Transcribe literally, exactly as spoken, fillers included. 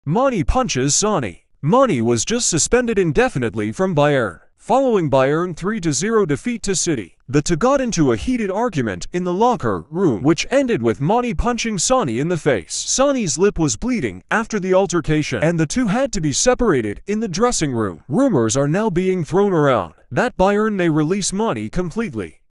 Mane punches Sonny. Mane was just suspended indefinitely from Bayern, following Bayern three to zero defeat to City. The two got into a heated argument in the locker room, which ended with Mane punching Sonny in the face. Sonny's lip was bleeding after the altercation, and the two had to be separated in the dressing room. Rumors are now being thrown around that Bayern may release Mane completely.